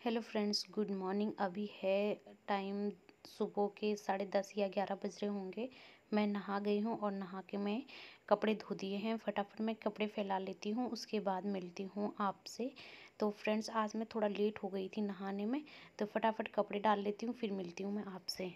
Hello friends, good morning. अभी है time सुबह के 10:30 या 11 बज रहे होंगे। मैं नहा गई हूँ और नहा के मैं कपड़े धो दिए हैं। फटाफट मैं कपड़े फैला लेती हूँ, उसके बाद मिलती हूँ आपसे। तो फ्रेंड्स, आज मैं थोड़ा लेट हो गई थी नहाने में, तो फटाफट कपड़े डाल लेती हूँ, फिर मिलती हूँ मैं आपसे।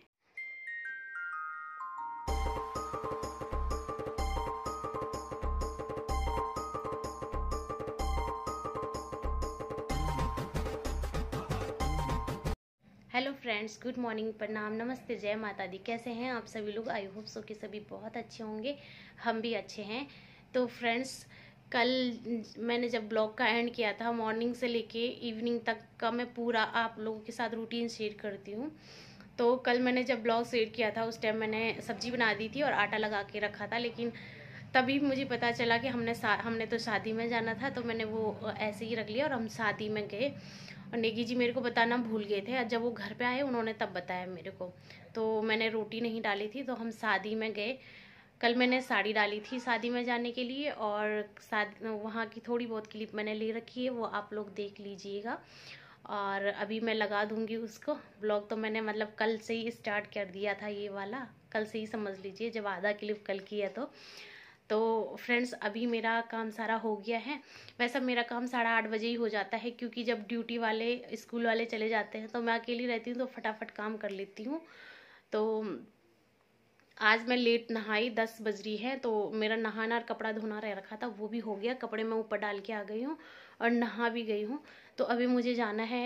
हेलो फ्रेंड्स, गुड मॉर्निंग, प्रणाम, नमस्ते, जय माता दी। कैसे हैं आप सभी लोग? आई होप सो कि सभी बहुत अच्छे होंगे, हम भी अच्छे हैं। तो फ्रेंड्स, कल मैंने जब ब्लॉग का एंड किया था, मॉर्निंग से लेके इवनिंग तक का मैं पूरा आप लोगों के साथ रूटीन शेयर करती हूँ। तो कल मैंने जब ब्लॉग शेयर किया था, उस टाइम मैंने सब्जी बना दी थी और आटा लगा के रखा था, लेकिन तभी मुझे पता चला कि हमने तो शादी में जाना था, तो मैंने वो ऐसे ही रख लिया और हम शादी में गए। और नेगी जी मेरे को बताना भूल गए थे, जब वो घर पे आए उन्होंने तब बताया मेरे को। तो मैंने रोटी नहीं डाली थी, तो हम शादी में गए। कल मैंने साड़ी डाली थी शादी में जाने के लिए, और वहाँ की थोड़ी बहुत क्लिप मैंने ले रखी है, वो आप लोग देख लीजिएगा। और अभी मैं लगा दूंगी उसको। ब्लॉग तो मैंने मतलब कल से ही स्टार्ट कर दिया था, ये वाला कल से ही समझ लीजिए, जब आधा क्लिप कल की है तो फ्रेंड्स, अभी मेरा काम सारा हो गया है। वैसा मेरा काम 8:30 बजे ही हो जाता है, क्योंकि जब ड्यूटी वाले स्कूल वाले चले जाते हैं तो मैं अकेली रहती हूँ, तो फटाफट काम कर लेती हूँ। तो आज मैं लेट नहाई, 10 बज रही है, तो मेरा नहाना और कपड़ा धोना रह रखा था, वो भी हो गया। कपड़े मैं ऊपर डाल के आ गई हूँ और नहा भी गई हूँ। तो अभी मुझे जाना है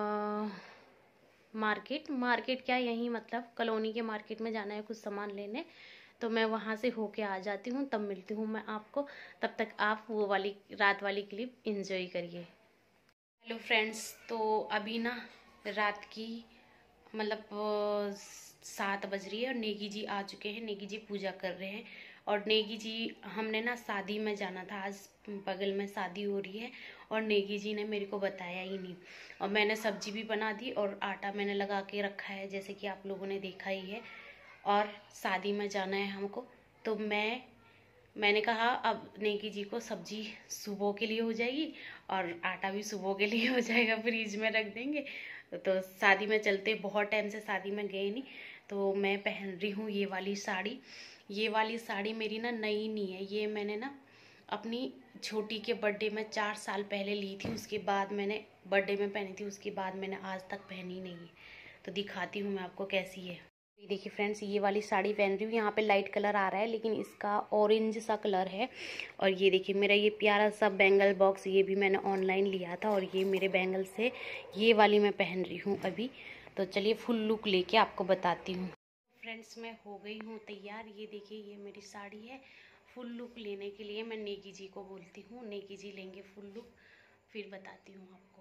मार्केट क्या, यहीं मतलब कॉलोनी के मार्केट में जाना है कुछ सामान लेने। तो मैं वहाँ से होके आ जाती हूँ, तब मिलती हूँ मैं आपको। तब तक आप वो वाली रात वाली क्लिप एंजॉय करिए। हेलो फ्रेंड्स, तो अभी ना रात की मतलब 7 बज रही है और नेगी जी आ चुके हैं। नेगी जी पूजा कर रहे हैं। और नेगी जी, हमने ना शादी में जाना था, आज बगल में शादी हो रही है, और नेगी जी ने मेरे को बताया ही नहीं। और मैंने सब्जी भी बना दी और आटा मैंने लगा के रखा है, जैसे कि आप लोगों ने देखा ही है। और शादी में जाना है हमको, तो मैंने कहा अब नेगी जी को सब्जी सुबह के लिए हो जाएगी और आटा भी सुबह के लिए हो जाएगा, फ्रिज में रख देंगे। तो शादी में चलते, बहुत टाइम से शादी में गए नहीं, तो मैं पहन रही हूँ ये वाली साड़ी। ये वाली साड़ी मेरी ना नई नहीं है, ये मैंने ना अपनी छोटी के बर्थडे में 4 साल पहले ली थी। उसके बाद मैंने बर्थडे में पहनी थी, उसके बाद मैंने आज तक पहनी नहीं है। तो दिखाती हूँ मैं आपको कैसी है। ये देखिए फ्रेंड्स, ये वाली साड़ी पहन रही हूँ। यहाँ पे लाइट कलर आ रहा है, लेकिन इसका ऑरेंज सा कलर है। और ये देखिए मेरा ये प्यारा सा बैंगल बॉक्स, ये भी मैंने ऑनलाइन लिया था, और ये मेरे बैंगल से ये वाली मैं पहन रही हूँ अभी। तो चलिए फुल लुक लेके आपको बताती हूँ। फ्रेंड्स, मैं हो गई हूँ तैयार। ये देखिए, ये मेरी साड़ी है। फुल लुक लेने के लिए मैं नेगी जी को बोलती हूँ, नेगी जी लेंगे फुल लुक, फिर बताती हूँ आपको।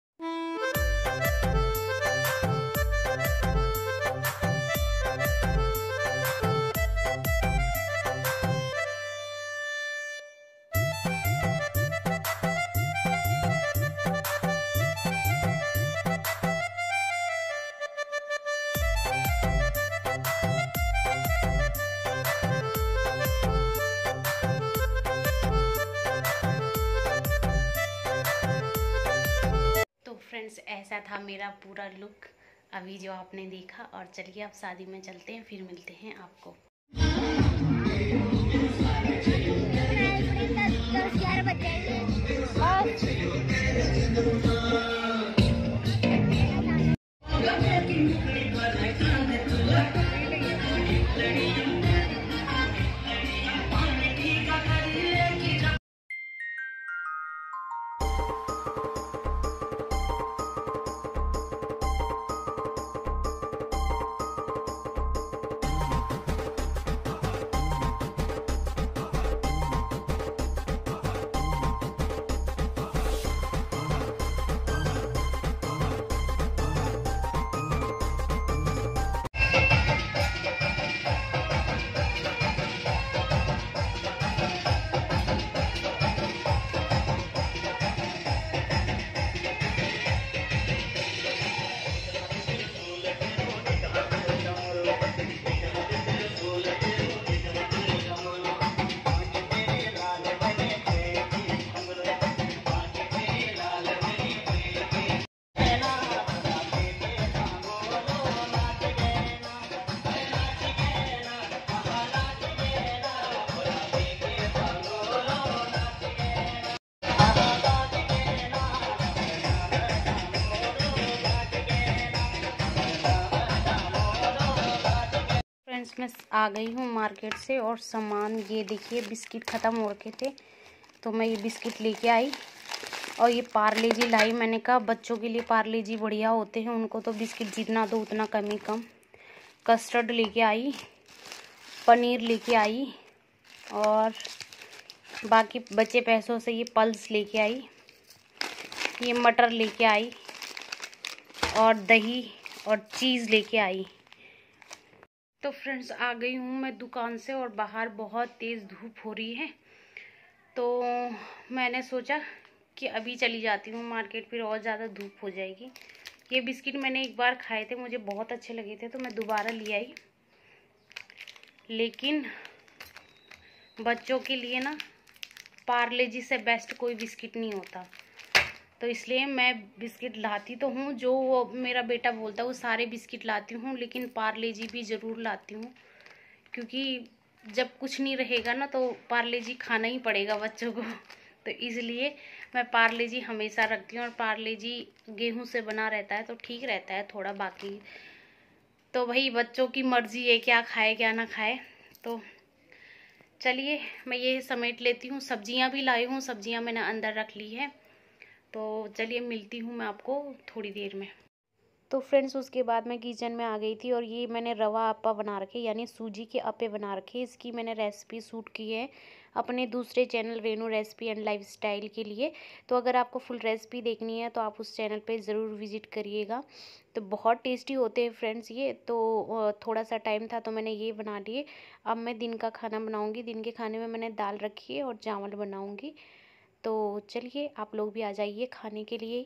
फ्रेंड्स, ऐसा था मेरा पूरा लुक अभी जो आपने देखा। और चलिए अब शादी में चलते हैं, फिर मिलते हैं आपको। फ्रेंड्स मैं आ गई हूँ मार्केट से और सामान ये देखिए बिस्किट ख़त्म हो रखे थे तो मैं ये बिस्किट लेके आई और ये पार्ले जी लाई। मैंने कहा बच्चों के लिए पार्ले जी बढ़िया होते हैं, उनको तो बिस्किट जितना दो उतना कम ही कम। कस्टर्ड लेके आई, पनीर लेके आई और बाकी बचे पैसों से ये पल्स लेके आई, ये मटर लेके आई और दही और चीज़ लेके आई। तो फ्रेंड्स आ गई हूँ मैं दुकान से और बाहर बहुत तेज़ धूप हो रही है तो मैंने सोचा कि अभी चली जाती हूँ मार्केट, फिर और ज़्यादा धूप हो जाएगी। ये बिस्किट मैंने एक बार खाए थे, मुझे बहुत अच्छे लगे थे तो मैं दोबारा ले आई। लेकिन बच्चों के लिए ना पार्ले जी से बेस्ट कोई बिस्किट नहीं होता, तो इसलिए मैं बिस्किट लाती तो हूँ, जो वो मेरा बेटा बोलता है वो सारे बिस्किट लाती हूँ, लेकिन पार्ले जी भी ज़रूर लाती हूँ क्योंकि जब कुछ नहीं रहेगा ना तो पार्ले जी खाना ही पड़ेगा बच्चों को। तो इसलिए मैं पार्ले जी हमेशा रखती हूँ और पार्ले जी गेहूं से बना रहता है तो ठीक रहता है थोड़ा। बाकी तो भाई बच्चों की मर्जी है क्या खाए क्या ना खाए। तो चलिए मैं ये समेट लेती हूँ। सब्जियाँ भी लाई हूँ, सब्जियाँ मैंने अंदर रख ली है तो चलिए मिलती हूँ मैं आपको थोड़ी देर में। तो फ्रेंड्स उसके बाद मैं किचन में आ गई थी और ये मैंने रवा अप्पा बना रखे यानी सूजी के अप्पे बना रखे। इसकी मैंने रेसिपी शूट की है अपने दूसरे channel Renu recipe and lifestyle के लिए। तो अगर आपको फुल रेसिपी देखनी है तो आप उस चैनल पे ज़रूर विजिट करिएगा। तो बहुत टेस्टी होते हैं फ्रेंड्स ये। तो थोड़ा सा टाइम था तो मैंने ये बना लिए। अब मैं दिन का खाना बनाऊँगी। दिन के खाने में मैंने दाल रखी है और चावल बनाऊँगी। तो चलिए आप लोग भी आ जाइए खाने के लिए।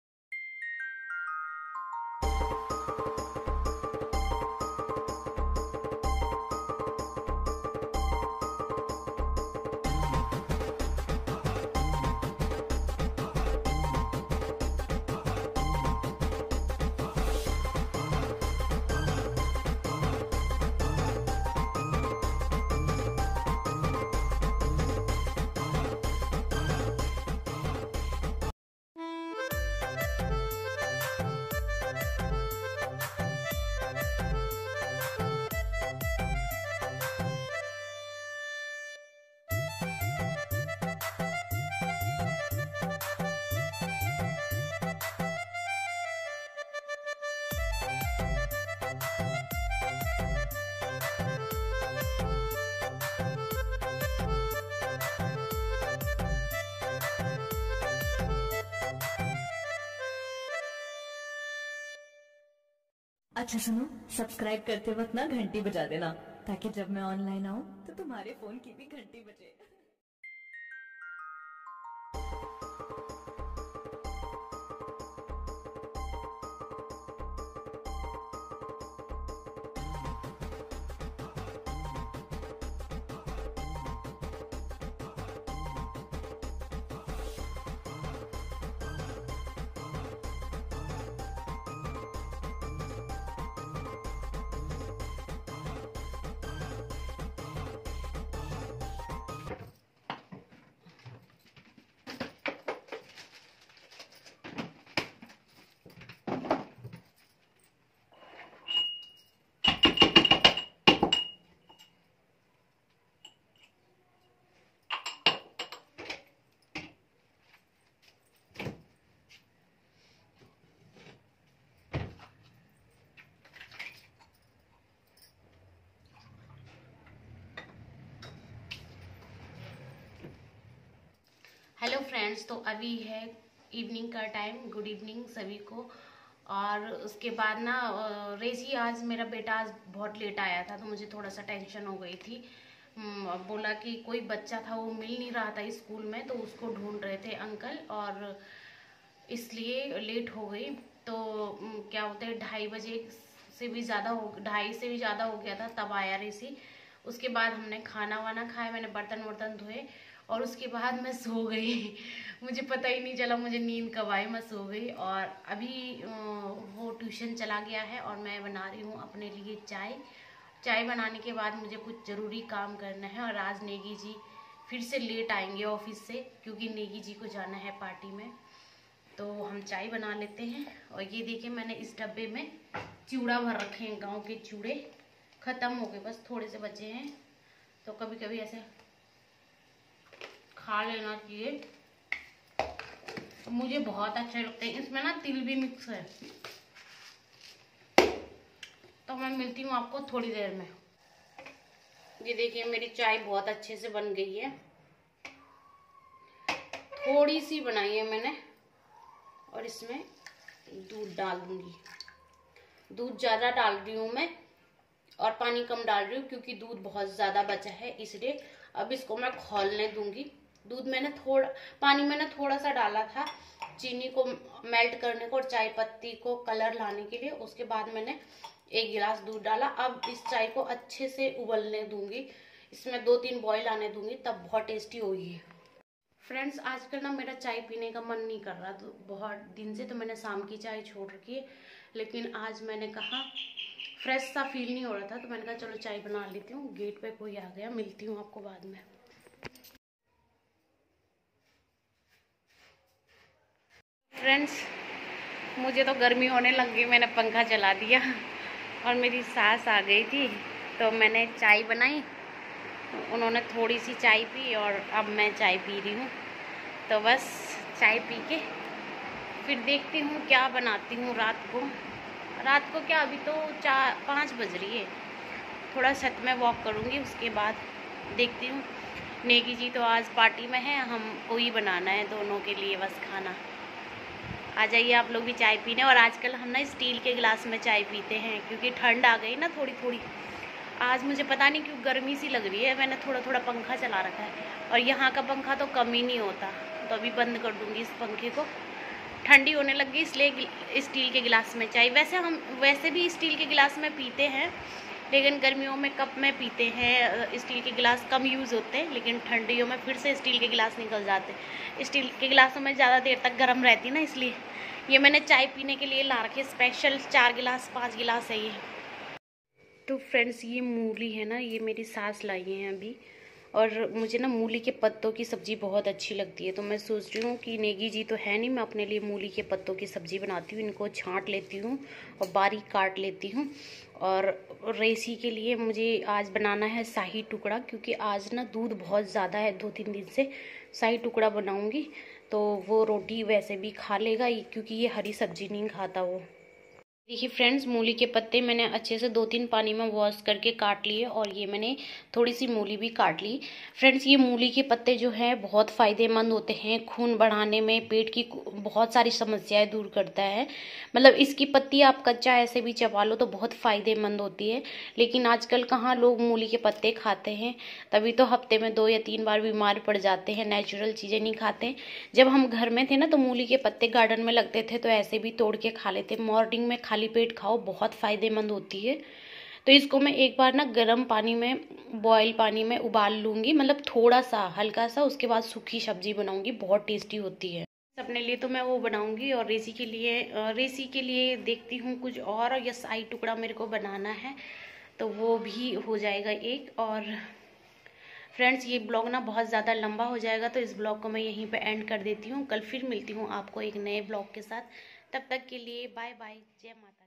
अच्छा सुनो, सब्सक्राइब करते वक्त ना घंटी बजा देना ताकि जब मैं ऑनलाइन आऊँ तो तुम्हारे फोन की भी घंटी बजे। हेलो फ्रेंड्स, तो अभी है इवनिंग का टाइम। गुड इवनिंग सभी को। और उसके बाद ना रेजी आज मेरा बेटा आज बहुत लेट आया था तो मुझे थोड़ा सा टेंशन हो गई थी। बोला कि कोई बच्चा था वो मिल नहीं रहा था स्कूल में तो उसको ढूंढ रहे थे अंकल और इसलिए लेट हो गई। तो क्या होते हैं 2:30 से भी ज़्यादा हो 2:30 से भी ज़्यादा हो गया था तब आया रेसी। उसके बाद हमने खाना वाना खाया, मैंने बर्तन वर्तन धोए और उसके बाद मैं सो गई। मुझे पता ही नहीं चला मुझे नींद कब आई, मैं सो गई। और अभी वो ट्यूशन चला गया है और मैं बना रही हूँ अपने लिए चाय। चाय बनाने के बाद मुझे कुछ ज़रूरी काम करना है और आज नेगी जी फिर से लेट आएंगे ऑफिस से क्योंकि नेगी जी को जाना है पार्टी में। तो हम चाय बना लेते हैं। और ये देखिए मैंने इस डब्बे में चूड़ा भर रखे हैं, गाँव के चूड़े ख़त्म हो गए, बस थोड़े से बचे हैं। तो कभी कभी ऐसे खा लेना चाहिए, मुझे बहुत अच्छे लगते हैं। इसमें ना तिल भी मिक्स है। तो मैं मिलती हूँ आपको थोड़ी देर में। ये देखिए मेरी चाय बहुत अच्छे से बन गई है। थोड़ी सी बनाई है मैंने, और इसमें दूध डाल दूंगी। दूध ज़्यादा डाल रही हूँ मैं, और पानी कम डाल रही हूँ क्योंकि दूध बहुत ज़्यादा बचा है, इसलिए अब इसको मैं खौलने दूंगी। दूध मैंने पानी मैंने थोड़ा सा डाला था चीनी को मेल्ट करने को और चाय पत्ती को कलर लाने के लिए। उसके बाद मैंने 1 गिलास दूध डाला। अब इस चाय को अच्छे से उबलने दूंगी, इसमें 2-3 बॉयल आने दूंगी, तब बहुत टेस्टी होगी। फ्रेंड्स, आजकल ना मेरा चाय पीने का मन नहीं कर रहा, तो बहुत दिन से तो मैंने शाम की चाय छोड़ रखी है। लेकिन आज मैंने कहा फ्रेश सा फील नहीं हो रहा था, तो मैंने कहा चलो चाय बना लेती हूँ। गेट पे कोई आ गया, मिलती हूँ आपको बाद में। फ्रेंड्स, मुझे तो गर्मी होने लग गई, मैंने पंखा चला दिया और मेरी सास आ गई थी, तो मैंने चाय बनाई। उन्होंने थोड़ी सी चाय पी और अब मैं चाय पी रही हूँ। तो बस चाय पी के फिर देखती हूँ क्या बनाती हूँ रात को क्या, अभी तो 4-5 बज रही है। थोड़ा छत में वॉक करूँगी, उसके बाद देखती हूँ। नेगी जी तो आज पार्टी में है, हमको ही बनाना है दोनों के लिए बस खाना। आ जाइए आप लोग भी चाय पीने। और आजकल हम ना स्टील के गिलास में चाय पीते हैं क्योंकि ठंड आ गई ना थोड़ी थोड़ी। आज मुझे पता नहीं क्यों गर्मी सी लग रही है, मैंने थोड़ा थोड़ा पंखा चला रखा है, और यहाँ का पंखा तो कम ही नहीं होता। तो अभी बंद कर दूँगी इस पंखे को, ठंडी होने लग गई, इसलिए स्टील के गिलास में चाय। वैसे भी स्टील के गिलास में पीते हैं, लेकिन गर्मियों में कप में पीते हैं। स्टील के गिलास कम यूज़ होते हैं, लेकिन ठंडियों में फिर से स्टील के गिलास निकल जाते। स्टील के गिलासों में ज़्यादा देर तक गर्म रहती ना, इसलिए ये मैंने चाय पीने के लिए ला रखे स्पेशल 4 गिलास 5 गिलास है ये। तो फ्रेंड्स, ये मूली है ना, ये मेरी सास लाई हैं अभी, और मुझे ना मूली के पत्तों की सब्ज़ी बहुत अच्छी लगती है। तो मैं सोच रही हूँ कि नेगी जी तो है नहीं, मैं अपने लिए मूली के पत्तों की सब्ज़ी बनाती हूँ। इनको छांट लेती हूँ और बारीक काट लेती हूँ। और रेसी के लिए मुझे आज बनाना है शाही टुकड़ा, क्योंकि आज ना दूध बहुत ज़्यादा है 2-3 दिन से। शाही टुकड़ा बनाऊँगी तो वो रोटी वैसे भी खा लेगा, क्योंकि ये हरी सब्जी नहीं खाता वो। देखिए फ्रेंड्स, मूली के पत्ते मैंने अच्छे से 2-3 पानी में वॉश करके काट लिए, और ये मैंने थोड़ी सी मूली भी काट ली। फ्रेंड्स, ये मूली के पत्ते जो हैं बहुत फ़ायदेमंद होते हैं, खून बढ़ाने में, पेट की बहुत सारी समस्याएं दूर करता है। मतलब इसकी पत्ती आप कच्चा ऐसे भी चबा लो तो बहुत फ़ायदेमंद होती है। लेकिन आजकल कहाँ लोग मूली के पत्ते खाते हैं, तभी तो हफ्ते में 2 या 3 बार बीमार पड़ जाते हैं, नेचुरल चीज़ें नहीं खाते। जब हम घर में थे ना तो मूली के पत्ते गार्डन में लगते थे, तो ऐसे भी तोड़ के खा लेते। मॉर्निंग में खाली पेट खाओ, बहुत फ़ायदेमंद होती है। तो इसको मैं एक बार ना गर्म पानी में, बॉयल पानी में उबाल लूँगी, मतलब थोड़ा सा हल्का सा, उसके बाद सूखी सब्जी बनाऊँगी, बहुत टेस्टी होती है। अपने लिए तो मैं वो बनाऊँगी, और रेसी के लिए देखती हूँ कुछ और, या शाही टुकड़ा मेरे को बनाना है तो वो भी हो जाएगा एक। और फ्रेंड्स, ये ब्लॉग ना बहुत ज़्यादा लंबा हो जाएगा, तो इस ब्लॉग को मैं यहीं पे एंड कर देती हूँ। कल फिर मिलती हूँ आपको एक नए ब्लॉग के साथ। तब तक के लिए बाय बाय, जय माता।